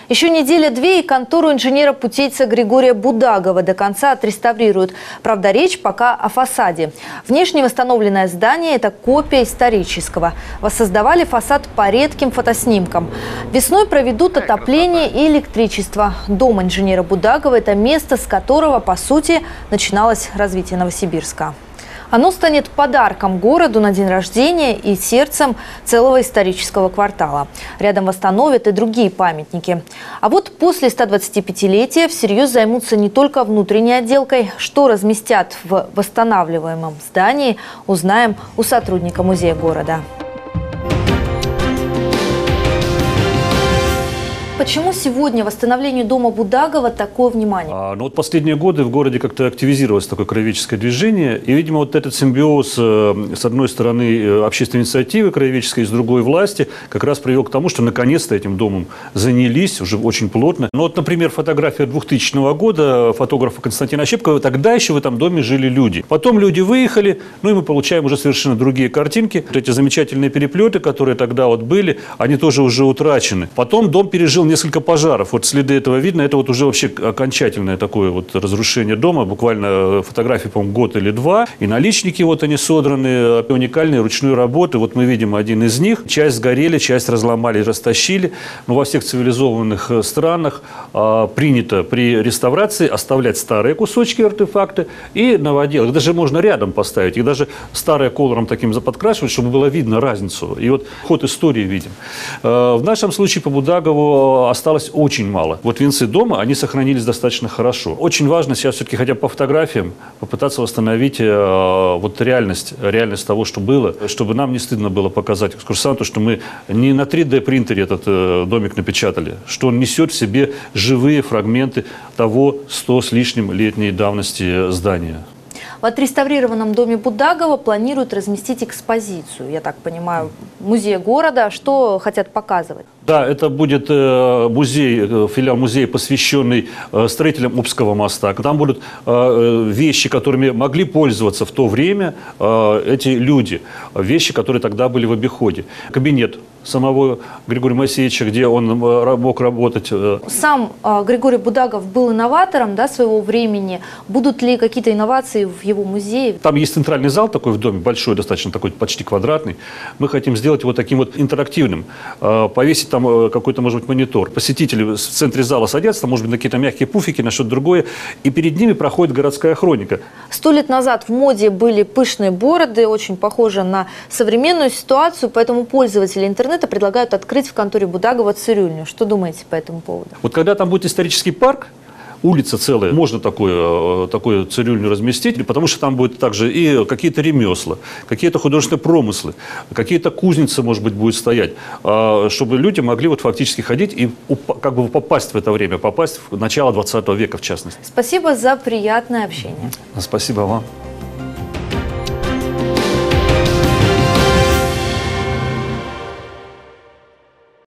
Еще неделя-две, и контору инженера-путейца Григория Будагова до конца отреставрируют. Правда, речь пока о фасаде. Внешне восстановленное здание – это копия исторического. Воссоздавали фасад по редким фотоснимкам. Весной проведут отопление и электричество. Дом инженера Будагова – это место, с которого, по сути, начиналось развитие Новосибирска. Оно станет подарком городу на день рождения и сердцем целого исторического квартала. Рядом восстановят и другие памятники. А вот после 125-летия всерьез займутся не только внутренней отделкой. Что разместят в восстанавливаемом здании, узнаем у сотрудника музея города. Почему сегодня восстановлению дома Будагова такое внимание? Вот последние годы в городе как-то активизировалось такое краеведческое движение. И, видимо, вот этот симбиоз, с одной стороны, общественной инициативы краеведческой, с другой власти, как раз привел к тому, что наконец-то этим домом занялись уже очень плотно. Ну вот, например, фотография 2000 года фотографа Константина Ощепкова. Тогда еще в этом доме жили люди. Потом люди выехали, ну и мы получаем уже совершенно другие картинки. Вот эти замечательные переплеты, которые тогда вот были, они тоже уже утрачены. Потом дом пережил несколько пожаров. Вот следы этого видно. Это вот уже вообще окончательное такое вот разрушение дома. Буквально фотографии, по-моему, год или два. И наличники вот они содраны. Уникальные ручной работы. Вот мы видим один из них. Часть сгорели, часть разломали, растащили. Но во всех цивилизованных странах принято при реставрации оставлять старые кусочки, артефакты и новоделать. Их даже можно рядом поставить. Их даже старые колором таким заподкрашивать, чтобы было видно разницу. И вот ход истории видим. В нашем случае по Будагову осталось очень мало. Вот венцы дома, они сохранились достаточно хорошо. Очень важно сейчас все-таки хотя бы по фотографиям попытаться восстановить вот реальность того, что было, чтобы нам не стыдно было показать экскурсанту, что мы не на 3D принтере этот домик напечатали, что он несет в себе живые фрагменты того 100 с лишним летней давности здания. В отреставрированном доме Будагова планируют разместить экспозицию, я так понимаю, музея города. Что хотят показывать? Да, это будет музей, филиал музея, посвященный строителям Обского моста. Там будут вещи, которыми могли пользоваться в то время эти люди, вещи, которые тогда были в обиходе. Кабинет самого Григория Моисеевича, где он мог работать. Сам Григорий Будагов был инноватором, да, своего времени. Будут ли какие-то инновации в его музее? Там есть центральный зал такой в доме, большой, достаточно такой, почти квадратный. Мы хотим сделать его таким вот интерактивным, повесить там какой-то, может быть, монитор. Посетители в центре зала садятся, там, может быть, на какие-то мягкие пуфики, на что-то другое, и перед ними проходит городская хроника. 100 лет назад в моде были пышные бороды, очень похожи на современную ситуацию, поэтому пользователи интернета предлагают открыть в конторе Будагова цирюльню. Что думаете по этому поводу? Вот когда там будет исторический парк, улица целая, можно такую цирюльню разместить, потому что там будет также и какие-то ремесла, какие-то художественные промыслы, какие-то кузницы, может быть, будет стоять, чтобы люди могли вот фактически ходить и как бы попасть в это время, попасть в начало 20 века, в частности. Спасибо за приятное общение. Спасибо вам.